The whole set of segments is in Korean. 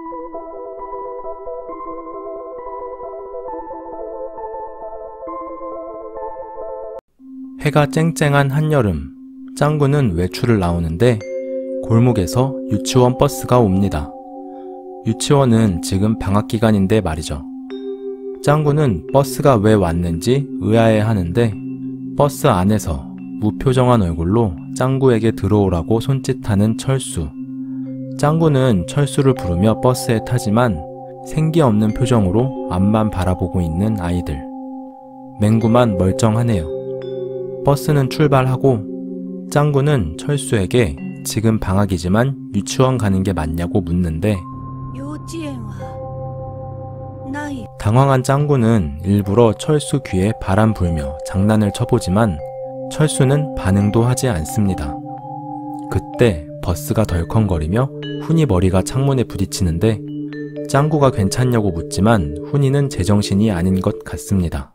해가 쨍쨍한 한여름, 짱구는 외출을 나오는데 골목에서 유치원 버스가 옵니다. 유치원은 지금 방학기간인데 말이죠. 짱구는 버스가 왜 왔는지 의아해하는데 버스 안에서 무표정한 얼굴로 짱구에게 들어오라고 손짓하는 철수. 짱구는 철수를 부르며 버스에 타지만 생기 없는 표정으로 앞만 바라보고 있는 아이들. 맹구만 멀쩡하네요. 버스는 출발하고 짱구는 철수에게 지금 방학이지만 유치원 가는 게 맞냐고 묻는데 당황한 짱구는 일부러 철수 귀에 바람 불며 장난을 쳐보지만 철수는 반응도 하지 않습니다. 그때 버스가 덜컹거리며 훈이 머리가 창문에 부딪히는데 짱구가 괜찮냐고 묻지만 훈이는 제정신이 아닌 것 같습니다.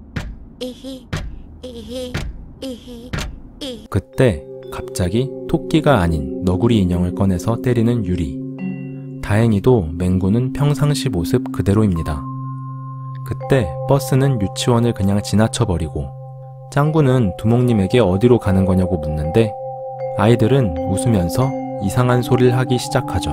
그때 갑자기 토끼가 아닌 너구리 인형을 꺼내서 때리는 유리. 다행히도 맹구는 평상시 모습 그대로입니다. 그때 버스는 유치원을 그냥 지나쳐버리고 짱구는 두목님에게 어디로 가는 거냐고 묻는데 아이들은 웃으면서 이상한 소리를 하기 시작하죠.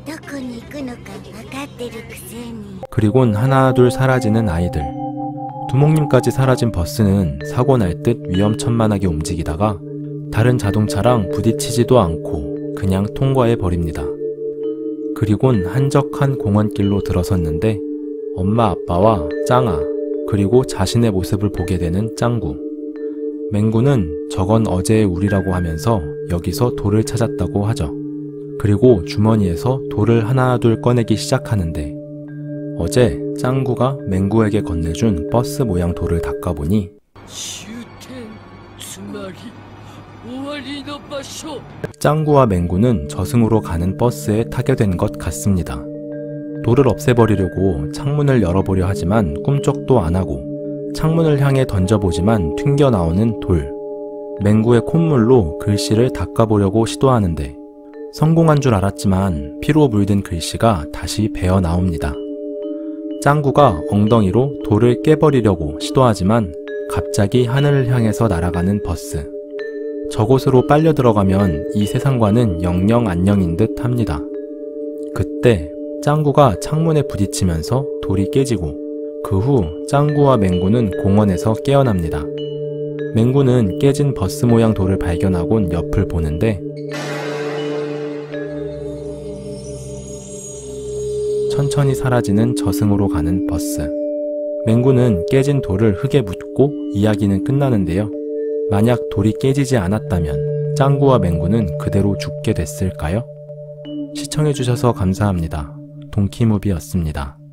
그리곤 하나 둘 사라지는 아이들. 두목님까지 사라진 버스는 사고 날 듯 위험천만하게 움직이다가 다른 자동차랑 부딪히지도 않고 그냥 통과해버립니다. 그리곤 한적한 공원길로 들어섰는데 엄마 아빠와 짱아 그리고 자신의 모습을 보게 되는 짱구. 맹구는 저건 어제의 우리라고 하면서 여기서 돌을 찾았다고 하죠. 그리고 주머니에서 돌을 하나 둘 꺼내기 시작하는데 어제 짱구가 맹구에게 건네준 버스 모양 돌을 닦아보니 짱구와 맹구는 저승으로 가는 버스에 타게 된 것 같습니다. 돌을 없애버리려고 창문을 열어보려 하지만 꿈쩍도 안하고 창문을 향해 던져보지만 튕겨나오는 돌. 맹구의 콧물로 글씨를 닦아보려고 시도하는데 성공한 줄 알았지만 피로 물든 글씨가 다시 배어나옵니다. 짱구가 엉덩이로 돌을 깨버리려고 시도하지만 갑자기 하늘을 향해서 날아가는 버스. 저곳으로 빨려 들어가면 이 세상과는 영영 안녕인 듯 합니다. 그때 짱구가 창문에 부딪히면서 돌이 깨지고 그 후 짱구와 맹구는 공원에서 깨어납니다. 맹구는 깨진 버스 모양 돌을 발견하곤 옆을 보는데 천천히 사라지는 저승으로 가는 버스. 맹구는 깨진 돌을 흙에 묻고 이야기는 끝나는데요. 만약 돌이 깨지지 않았다면 짱구와 맹구는 그대로 죽게 됐을까요? 시청해주셔서 감사합니다. 동키무비였습니다.